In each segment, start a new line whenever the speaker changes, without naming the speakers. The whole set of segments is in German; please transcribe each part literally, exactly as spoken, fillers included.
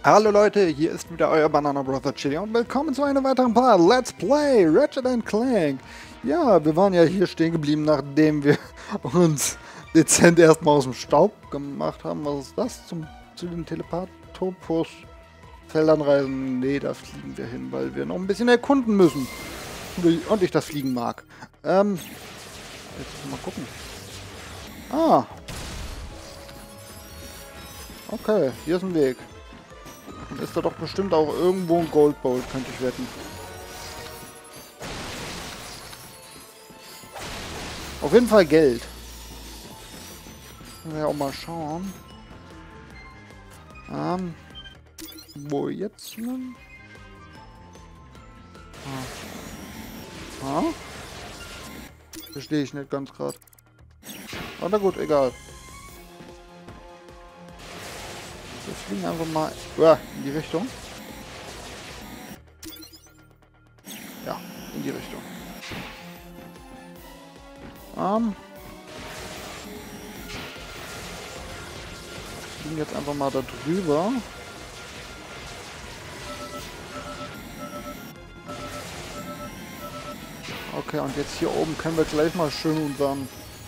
Hallo Leute, hier ist wieder euer Banana Brother Chili und willkommen zu einem weiteren Part Let's Play Ratchet and Clank. Ja, wir waren ja hier stehen geblieben, nachdem wir uns dezent erstmal aus dem Staub gemacht haben. Was ist das? Zum, zu den Telepatopus-Feldern reisen? Nee, da fliegen wir hin, weil wir noch ein bisschen erkunden müssen. Und ich das Fliegen mag. Ähm, jetzt mal gucken. Ah. Okay, hier ist ein Weg. Dann ist da doch bestimmt auch irgendwo ein Goldbolt, könnte ich wetten. Auf jeden Fall Geld. Können wir ja auch mal schauen. Ähm, wo jetzt? Ah. Ah? Verstehe ich nicht ganz gerade. Aber gut, egal. Wir fliegen einfach mal uh, in die Richtung. Ja, in die Richtung. Ähm. Wir fliegen jetzt einfach mal da drüber. Okay, und jetzt hier oben können wir gleich mal schön unseren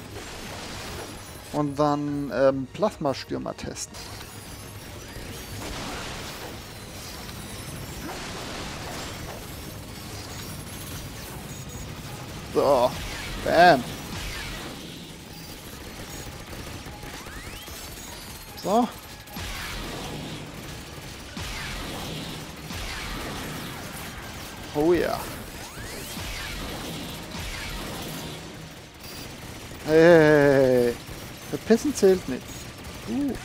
unseren ähm, Plasmastürmer testen. So, bam. So. Oh ja. Hey, verpissen zählt nicht. Uh.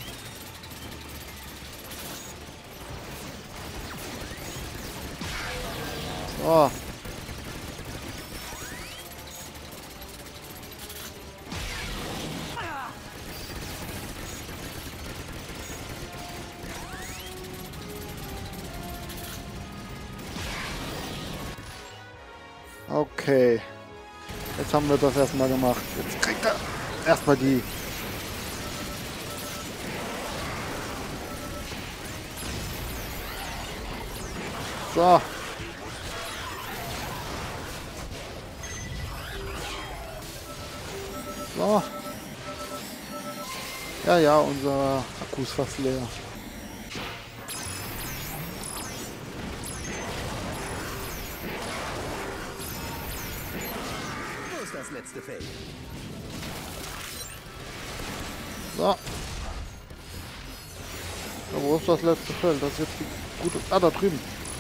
So. Okay. Jetzt haben wir das erstmal gemacht. Jetzt kriegt er erstmal die. So. So. Ja, ja, unser Akku ist fast leer.
Das letzte Feld.
So. Ja, wo ist das letzte Feld? Das ist jetzt die gute... Ah, da drüben.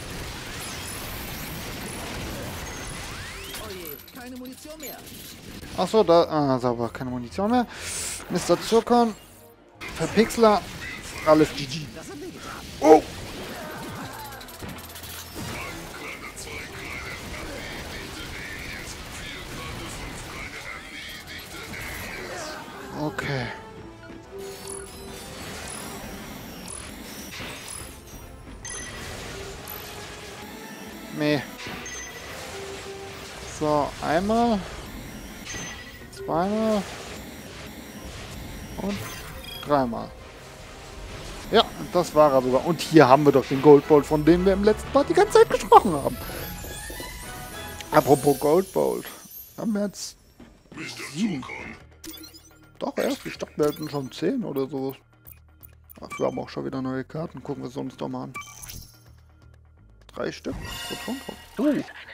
Oh je, keine Munition mehr.
Achso, da... Ah, sauber, keine Munition mehr. Mister Zirkon. Verpixler. Alles G G. Oh! Okay. Nee. So, einmal. Zweimal. Und dreimal. Ja, das war er sogar. Und hier haben wir doch den Goldbolt, von dem wir im letzten Part die ganze Zeit gesprochen haben. Apropos Goldbolt. Haben wir jetzt sieben. Doch, erst. Ich dachte, wir hätten schon zehn oder so. Ach, wir haben auch schon wieder neue Karten. Gucken wir es uns doch mal an. Drei Stück. Uh.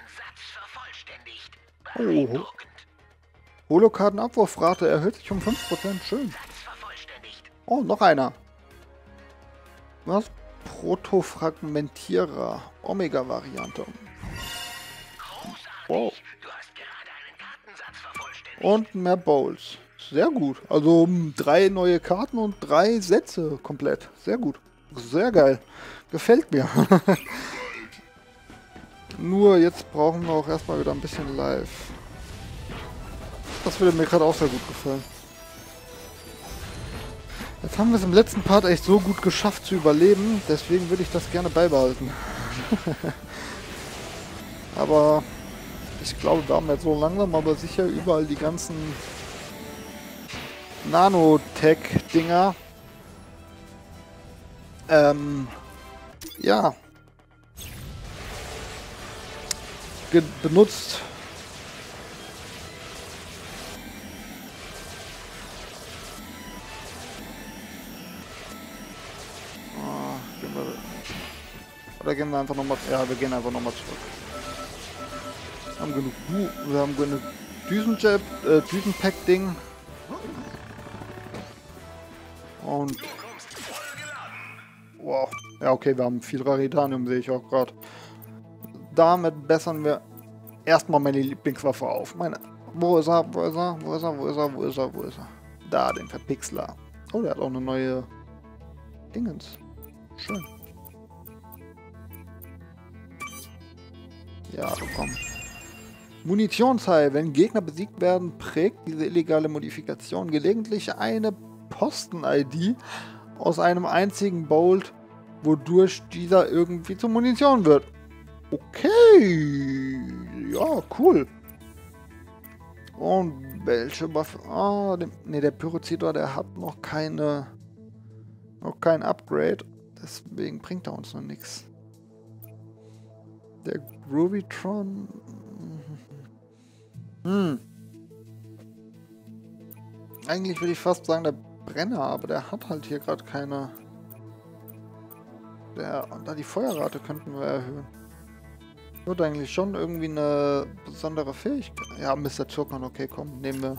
Oh. Holokartenabwurfrate erhöht sich um fünf Prozent. Schön. Oh, noch einer. Was? Protofragmentierer. Omega-Variante. Wow. Und mehr Bowls. Sehr gut. Also drei neue Karten und drei Sätze komplett. Sehr gut. Sehr geil. Gefällt mir. Nur jetzt brauchen wir auch erstmal wieder ein bisschen live. Das würde mir gerade auch sehr gut gefallen. Jetzt haben wir es im letzten Part echt so gut geschafft zu überleben. Deswegen würde ich das gerne beibehalten. Aber ich glaube, wir haben jetzt so langsam aber sicher überall die ganzen Nanotech-Dinger ähm, Ja. Ge benutzt. Ah, gehen wir, oder gehen wir einfach nochmal... Ja, wir gehen einfach nochmal zurück. Wir haben genug... Wir haben genug Düsenjab, äh, Düsenpack-Ding. Und... Wow. Ja, okay, wir haben viel Raritanium, sehe ich auch gerade. Damit bessern wir erstmal meine Lieblingswaffe auf. Meine... Wo ist er? Wo ist er? Wo ist er? Wo ist er? Wo ist er? Wo ist er? Da, den Verpixler. Oh, der hat auch eine neue... Dingens. Schön. Ja, komm. Munitionsheil. Wenn Gegner besiegt werden, prägt diese illegale Modifikation gelegentlich eine Posten-I D aus einem einzigen Bolt, wodurch dieser irgendwie zur Munition wird. Okay. Ja, cool. Und welche Waffe? Ah, ne, der Pyrozidor, der hat noch keine... Noch kein Upgrade. Deswegen bringt er uns noch nichts. Der Groovytron... Hm. Eigentlich würde ich fast sagen, der Brenner, aber der hat halt hier gerade keine... Der, da die Feuerrate könnten wir erhöhen. Wird eigentlich schon irgendwie eine besondere Fähigkeit. Ja, Mister Zirkon, okay, komm, nehmen wir.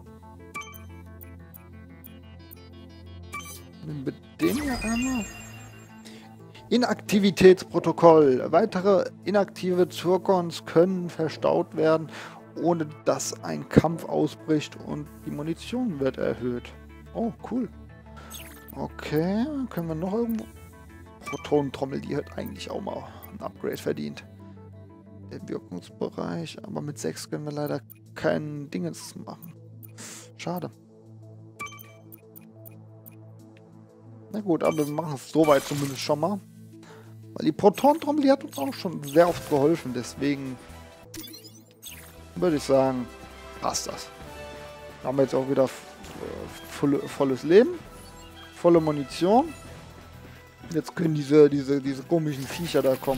Nehmen wir den hier einmal. Inaktivitätsprotokoll. Weitere inaktive Zirkons können verstaut werden, ohne dass ein Kampf ausbricht und die Munition wird erhöht. Oh, cool. Okay, können wir noch irgendwo... Protonentrommel, die hat eigentlich auch mal ein Upgrade verdient. Der Wirkungsbereich, aber mit sechs können wir leider kein Dingens machen. Schade. Na gut, aber wir machen es soweit zumindest schon mal. Weil die Protonentrommel, die hat uns auch schon sehr oft geholfen, deswegen würde ich sagen, passt das. Da haben wir jetzt auch wieder voll, volles Leben, volle Munition. Jetzt können diese, diese, diese komischen Viecher da kommen.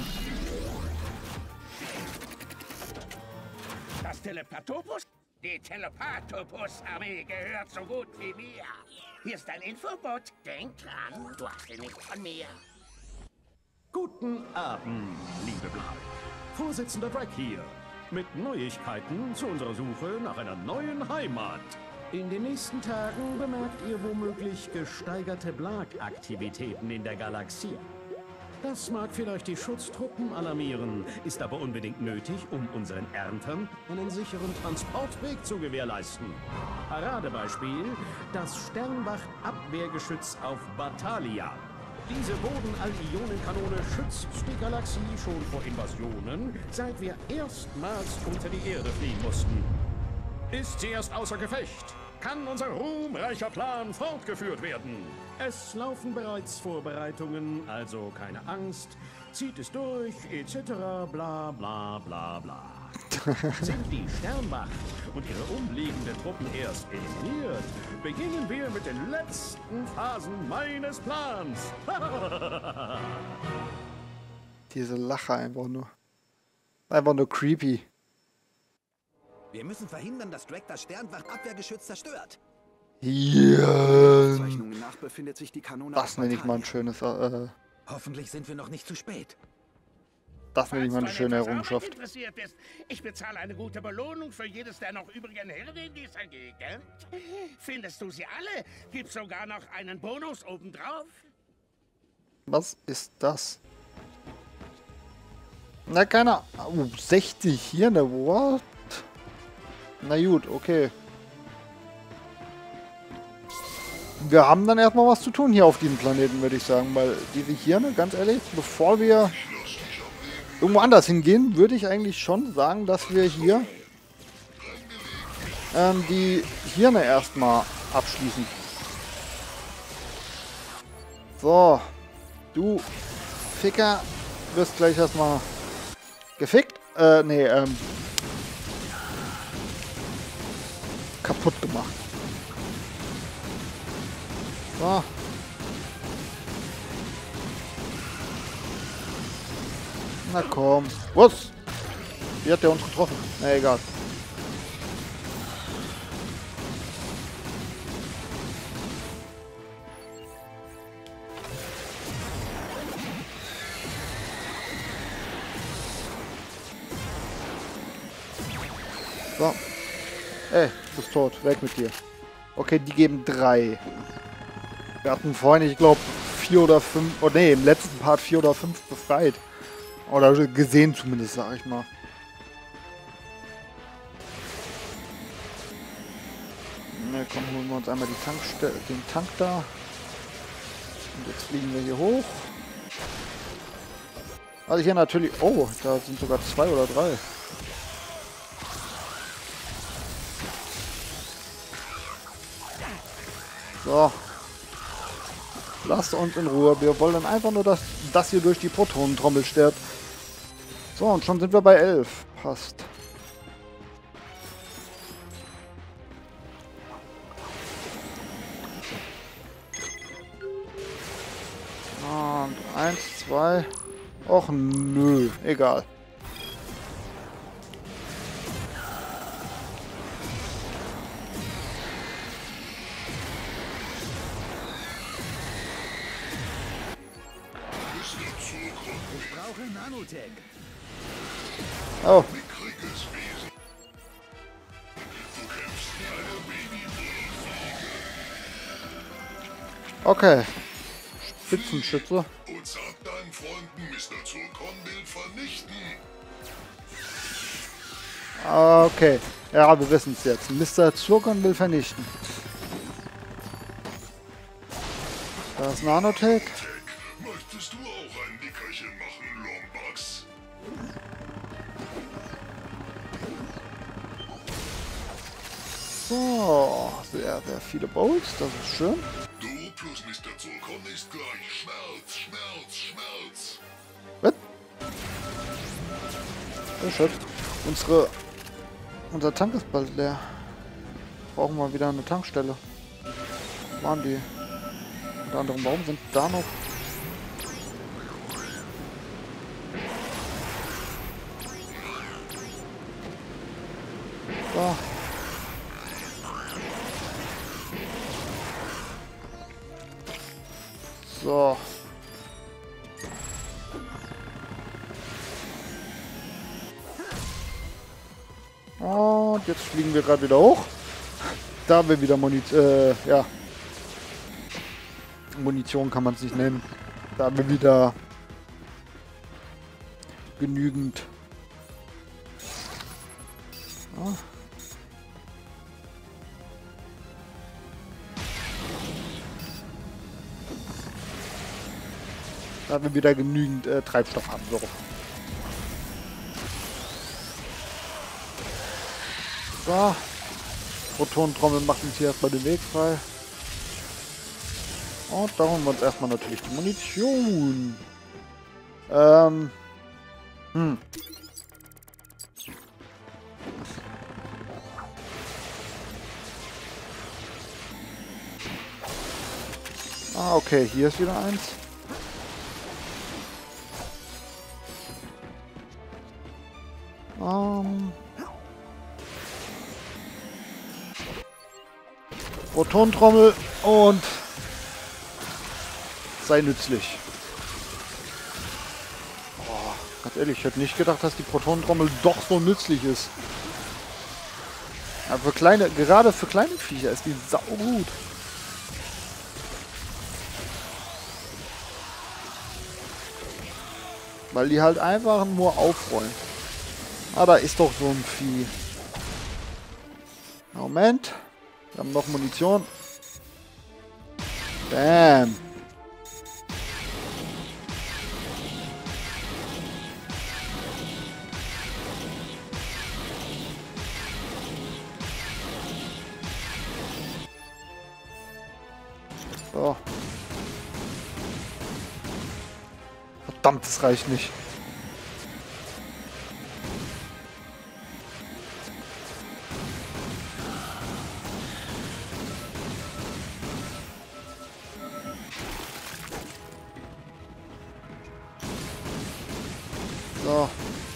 Das Telepatopus? Die Telepatopus-Armee gehört so gut wie mir. Hier ist ein Infobot. Denk dran, du hast ihn nicht von mir.
Guten Abend, liebe Blau. Vorsitzender Drake hier. Mit Neuigkeiten zu unserer Suche nach einer neuen Heimat. In den nächsten Tagen bemerkt ihr womöglich gesteigerte Blag-Aktivitäten in der Galaxie. Das mag vielleicht die Schutztruppen alarmieren, ist aber unbedingt nötig, um unseren Erntern einen sicheren Transportweg zu gewährleisten. Paradebeispiel, das Sternbach-Abwehrgeschütz auf Batalia. Diese Boden-All-Ionenkanone schützt die Galaxie schon vor Invasionen, seit wir erstmals unter die Erde fliehen mussten. Ist sie erst außer Gefecht, kann unser ruhmreicher Plan fortgeführt werden. Es laufen bereits Vorbereitungen, also keine Angst. Zieht es durch, et cetera, bla bla bla bla. Sind die Sternbach und ihre umliegenden Truppen erst eliminiert, beginnen wir mit den letzten Phasen meines Plans.
Diese Lache einfach nur. Einfach nur creepy.
Wir müssen verhindern, dass Drake das Sternwacht-Abwehrgeschütz zerstört.
Ja.
Zeichnungen nach befindet sich die Kanone.
Das nenne ich mal ein schönes. Äh,
Hoffentlich sind wir noch nicht zu spät.
das nenne ich mal eine schöne Errungenschaft.
Interessiert bist, ich bezahle eine gute Belohnung für jedes der noch übrigen Hirne in dieser Gegend. Findest du sie alle? Gibt's sogar noch einen Bonus obendrauf?
Was ist das? Na, keine Ahnung. Oh, sechzig hier, ne? What? Na gut, okay. Wir haben dann erstmal was zu tun hier auf diesem Planeten, würde ich sagen. Weil diese Hirne, ganz ehrlich, bevor wir irgendwo anders hingehen, würde ich eigentlich schon sagen, dass wir hier ähm, die Hirne erstmal abschließen. So. Du Ficker wirst gleich erstmal gefickt. Äh, nee, ähm. kaputt gemacht. So. Na komm. Was? Wie hat der uns getroffen? Na egal. So. Ey, du bist tot. Weg mit dir. Okay, die geben drei. Wir hatten vorhin, ich glaube, vier oder fünf, oh ne, im letzten Part vier oder fünf befreit. Oder gesehen zumindest, sag ich mal. Ne, komm, holen wir uns einmal die Tankstelle, den Tank da. Und jetzt fliegen wir hier hoch. Also hier natürlich, oh, da sind sogar zwei oder drei. So. Lasst uns in Ruhe. Wir wollen einfach nur, dass das hier durch die Protonentrommel stirbt. So, und schon sind wir bei elf. Passt. Und eins, zwei. Och nö, egal.
Ich brauche Nanotech.
Oh. Okay. Spitzenschütze.
Und sag deinen Freunden, Mister Zurkon will vernichten.
Okay. Ja, wir wissen es jetzt. Mister Zurkon will vernichten. Da ist Nanotech.
Möchtest du auch ein Nickerchen machen, Lombax?
So. Sehr, sehr viele Bolts. Das ist schön.
Du plus Mister Zurkon ist gleich Schmerz, Schmerz, Schmerz.
Was? Sehr schön. Unsere... Unser Tank ist bald leer. Brauchen wir wieder eine Tankstelle. Wo waren die? Unter anderem, warum sind da noch... So. So. Und jetzt fliegen wir gerade wieder hoch. Da haben wir wieder Munition, äh, ja. Munition kann man es nicht nennen. Da haben wir wieder genügend. Ja. Da wir wieder genügend äh, Treibstoff haben. So. So. Protonentrommel macht uns hier erstmal den Weg frei. Und da holen wir uns erstmal natürlich die Munition. Ähm. Hm. Ah, okay, hier ist wieder eins. Ähm. Protonentrommel und sei nützlich. Oh, ganz ehrlich, ich hätte nicht gedacht, dass die Protonentrommel doch so nützlich ist. Aber für kleine, gerade für kleine Viecher ist die saugut. Weil die halt einfach nur aufrollen. Ah, da ist doch so ein Vieh. Moment. Wir haben noch Munition. Bam. So. Verdammt, das reicht nicht. So.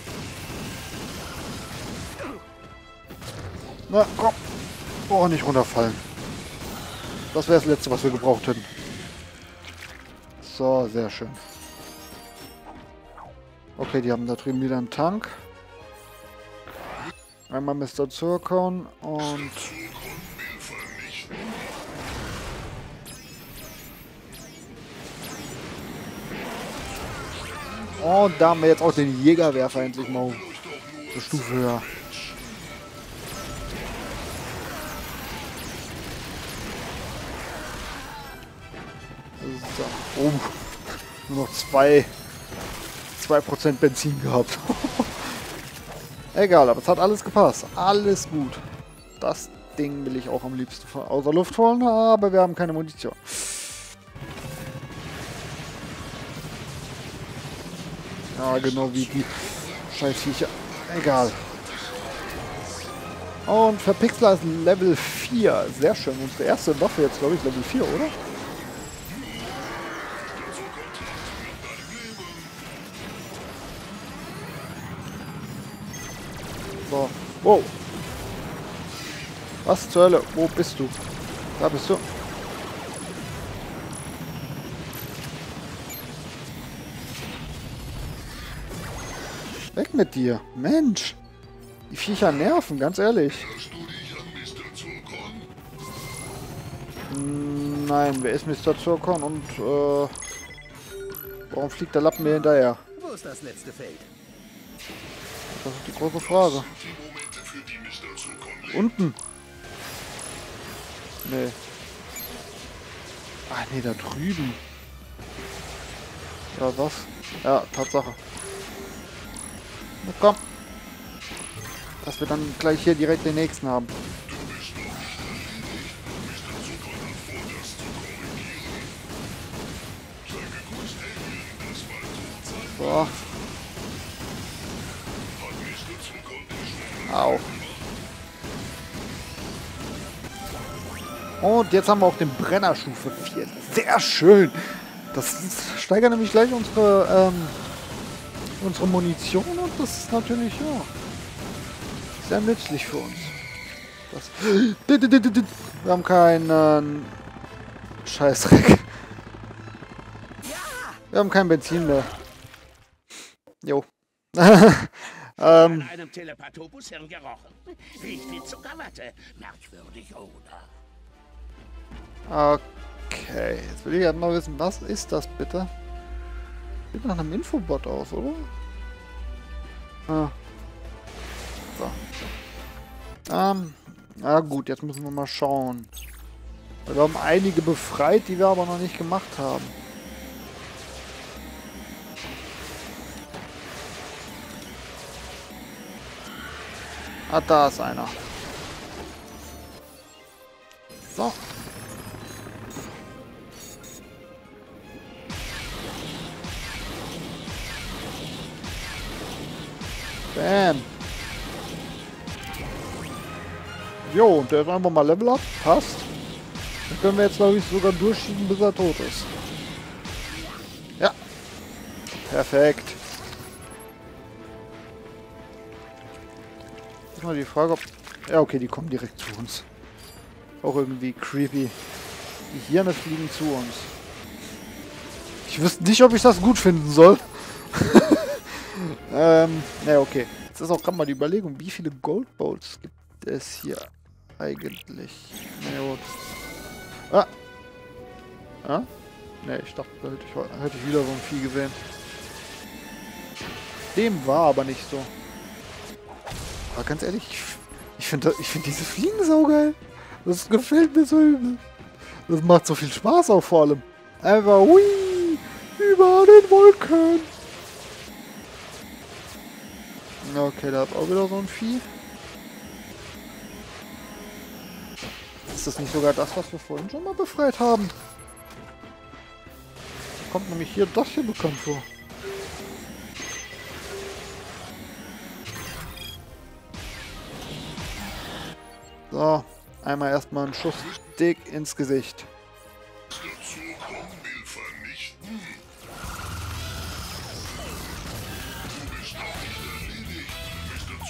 Na, komm. Oh, nicht runterfallen. Das wäre das Letzte, was wir gebraucht hätten. So, sehr schön. Okay, die haben da drüben wieder einen Tank. Einmal Mister Zurkon und... Und da haben wir jetzt auch den Jägerwerfer endlich mal eine Stufe höher. So. Oh, nur noch zwei, zwei Prozent Benzin gehabt. Egal, aber es hat alles gepasst. Alles gut. Das Ding will ich auch am liebsten von außer Luft holen, aber wir haben keine Munition. Ja, genau wie die Scheißviecher. Egal. Und Verpixler ist Level vier. Sehr schön. Unsere erste Waffe jetzt, glaube ich, Level vier, oder? So. Wow. Was zur Hölle? Wo bist du? Da bist du. Weg mit dir. Mensch. Die Viecher nerven, ganz ehrlich. Nein, wer ist Mister Zurkon und äh, warum fliegt der Lappen mir hinterher?
Wo ist das letzte Feld?
Das ist die große Frage. Unten. Nee. Ah, nee, da drüben. Ja, was? Ja, Tatsache. Na komm. Dass wir dann gleich hier direkt den nächsten haben. So. Au. Und jetzt haben wir auch den Brennerstufe vier. Sehr schön. Das steigert nämlich gleich unsere, ähm, unsere Munition und das ist natürlich, ja, sehr nützlich für uns. Das wir haben keinen Scheißdreck. Wir haben kein Benzin mehr. Jo.
An einem Telepathopus-Hirn gerochen. Riecht wie Zuckerwatte. Merkwürdig, oder?
Okay, jetzt will ich ja mal wissen, was ist das bitte? Sieht nach einem Infobot aus, oder? Ah. So. Ähm, na gut, jetzt müssen wir mal schauen. Wir haben einige befreit, die wir aber noch nicht gemacht haben. Ah, da ist einer. So. Bam. Jo, und der ist einfach mal Level Up. Passt. Dann können wir jetzt, glaube ich, sogar durchschieben, bis er tot ist. Ja. Perfekt. Ist mal die Frage, ob... Ja, okay, die kommen direkt zu uns. Auch irgendwie creepy. Die Hirne fliegen zu uns. Ich wüsste nicht, ob ich das gut finden soll. ähm, naja, okay. Jetzt ist auch gerade mal die Überlegung, wie viele Gold Bolts gibt es hier eigentlich? Naja, ah! Ah? Ne, ich dachte, da hätte ich, hätte ich wieder so ein Vieh gesehen. Dem war aber nicht so. Aber ganz ehrlich, ich, ich finde ich find diese Fliegen so geil. Das gefällt mir so übel. Das macht so viel Spaß auch vor allem. Einfach hui, über den Wolken. Okay, da ist auch wieder so ein Vieh. Ist das nicht sogar das, was wir vorhin schon mal befreit haben? Kommt nämlich hier das hier bekannt vor. So, einmal erstmal einen Schuss dick ins Gesicht.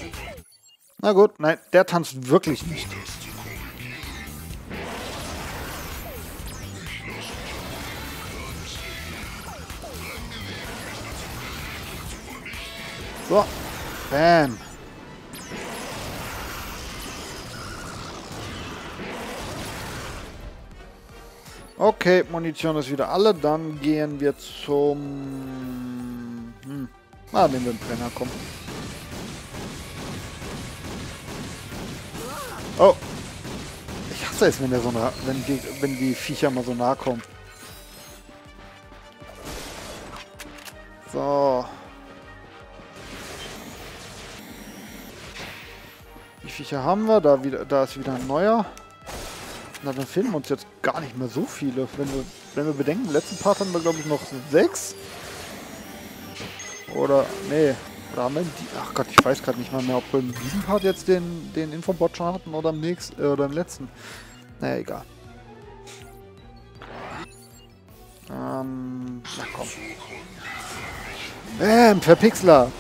Na gut, nein, der tanzt wirklich nicht. So, bam. Okay, Munition ist wieder alle. Dann gehen wir zum... Hm. Ah, nehmen wir den Brenner, komm. Oh. Ich hasse es, wenn, der so nah, wenn, die, wenn die Viecher mal so nah kommen. So. Die Viecher haben wir. Da, wieder, da ist wieder ein neuer. Na, dann fehlen uns jetzt gar nicht mehr so viele. Wenn wir, wenn wir bedenken, im letzten Part hatten wir, glaube ich, noch sechs. Oder, nee. Oder haben wir die, ach Gott, ich weiß gerade nicht mal mehr, ob wir in diesem Part jetzt den, den Infobot schon hatten oder im nächsten, äh, oder im letzten. Naja, egal. Ähm, na komm. Ähm, Verpixler.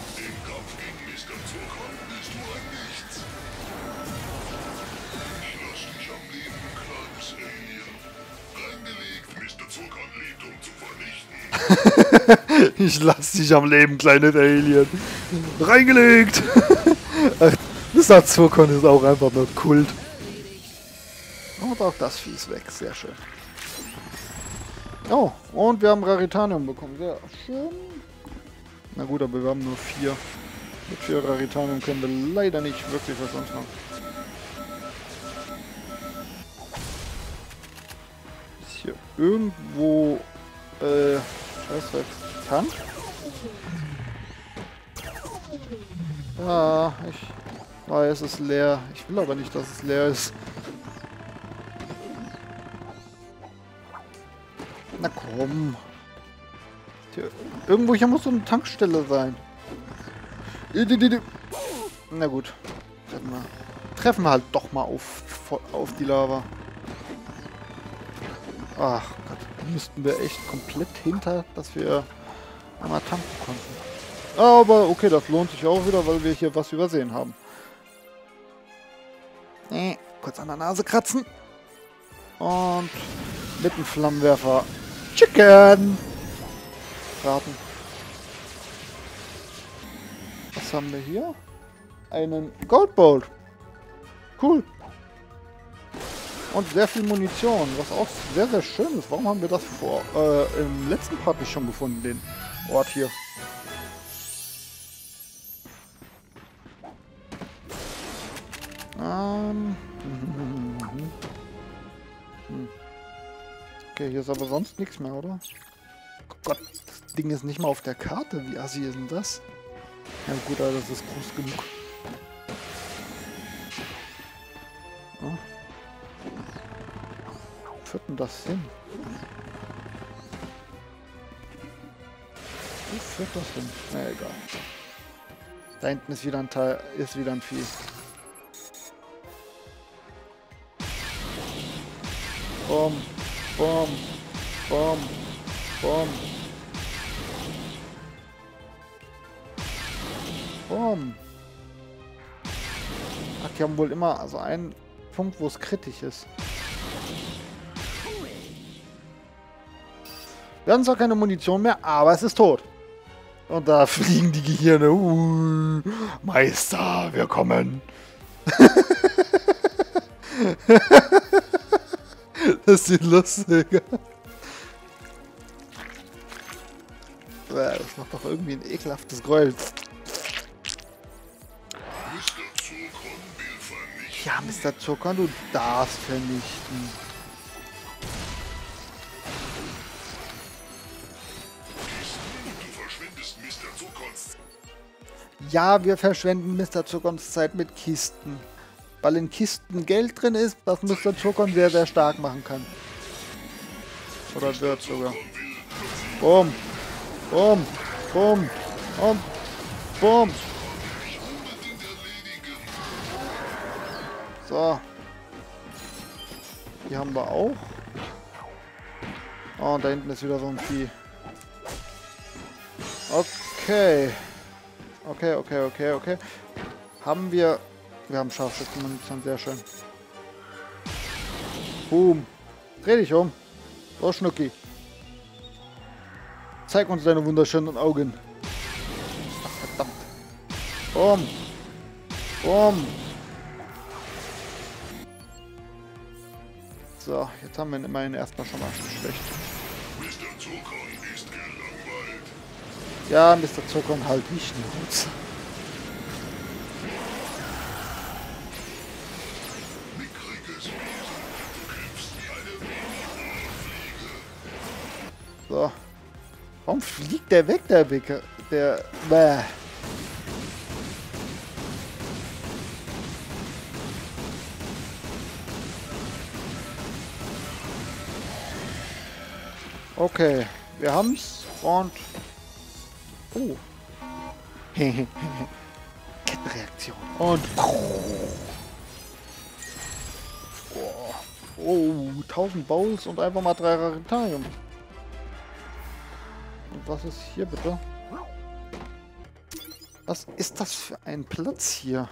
Ich lass dich am Leben, kleines Alien. Reingelegt! Ach, Mister Zurkon ist auch einfach nur Kult. Und auch das Vieh ist weg, sehr schön. Oh, und wir haben Raritanium bekommen, sehr schön. Na gut, aber wir haben nur vier. Mit vier Raritanium können wir leider nicht wirklich was sonst machen. Ist hier irgendwo... Äh... Was ist Tank? Ja, ich weiß, es ist leer. Ich will aber nicht, dass es leer ist. Na komm. Hier, irgendwo hier muss so eine Tankstelle sein. Na gut. Treffen wir halt doch mal auf, auf die Lava. Ach Gott, müssten wir echt komplett hinter, dass wir einmal tanken konnten. Aber okay, das lohnt sich auch wieder, weil wir hier was übersehen haben. Nee, kurz an der Nase kratzen. Und mit dem Flammenwerfer Chicken! Braten. Was haben wir hier? Einen Goldbolt. Cool. Und sehr viel Munition, was auch sehr, sehr schön ist. Warum haben wir das vor äh, im letzten Part nicht schon gefunden, den Ort hier? Ähm. Okay, hier ist aber sonst nichts mehr, oder? Oh Gott, das Ding ist nicht mal auf der Karte. Wie assi ist denn das? Ja gut, aber das ist groß genug. Oh. Wo führt denn das hin? Wo führt das hin? Na egal. Da hinten ist wieder ein Teil, ist wieder ein Vieh. Bom, bom, bom, bom. Bom. Ach, die haben wohl immer also einen Punkt, wo es kritisch ist. Wir haben zwar keine Munition mehr, aber es ist tot. Und da fliegen die Gehirne. Uh, Meister, wir kommen. Das sieht lustig aus. Das macht doch irgendwie ein ekelhaftes Geräusch. Ja, Mister Zucker, du darfst vernichten. Ja, wir verschwenden Mister Zuckons Zeit mit Kisten. Weil in Kisten Geld drin ist, was Mister Zuckon sehr, sehr stark machen kann. Oder wird sogar. Boom. Boom. Boom. Und boom. So. Die haben wir auch. Oh, und da hinten ist wieder so ein Vieh. Okay. Okay, okay, okay, okay. Haben wir... Wir haben Scharfschützenmunition, sehr schön. Boom. Dreh dich um. So, Schnucki. Zeig uns deine wunderschönen Augen. Ach, verdammt. Boom. Boom. So, jetzt haben wir ihn immerhin erstmal schon mal schlecht.
Mister Zuckern ist gelangweilt.
Ja, Mister Zuckern halt nicht gut.
Mickriges Wesen. Du kämpfst wie eine Babyfliege.
So. Warum fliegt der weg, der Wicker? Der... Bäh. Okay, wir haben's und... Oh. Kettenreaktion. Und... Oh, oh, tausend Bowls und einfach mal drei Raritarium. Und was ist hier bitte? Was ist das für ein Platz hier?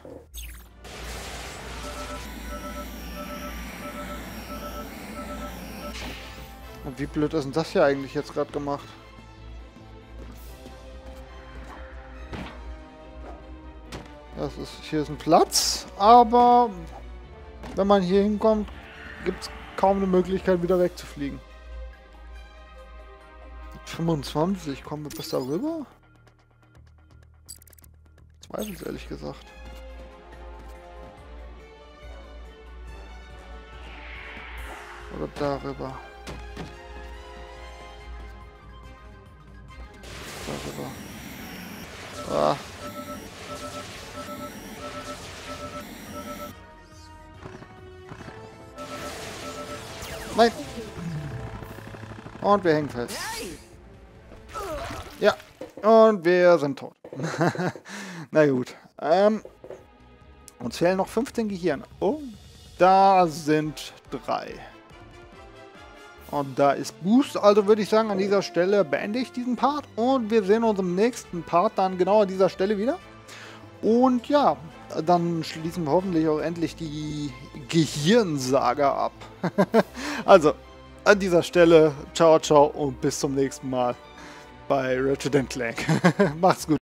Und wie blöd ist denn das hier eigentlich jetzt gerade gemacht? Das ist, hier ist ein Platz, aber wenn man hier hinkommt, gibt es kaum eine Möglichkeit, wieder wegzufliegen. fünfundzwanzig, kommen wir bis darüber? Zweifel es ehrlich gesagt. Oder darüber. Ah. Nein. Und wir hängen fest. Ja. Und wir sind tot. Na gut. Ähm, uns fehlen noch fünfzehn Gehirne. Oh, da sind drei. Und da ist Boost, also würde ich sagen, an dieser Stelle beende ich diesen Part und wir sehen uns im nächsten Part dann genau an dieser Stelle wieder. Und ja, dann schließen wir hoffentlich auch endlich die Gehirnsaga ab. Also, an dieser Stelle, ciao, ciao und bis zum nächsten Mal bei Ratchet and Clank. Macht's gut.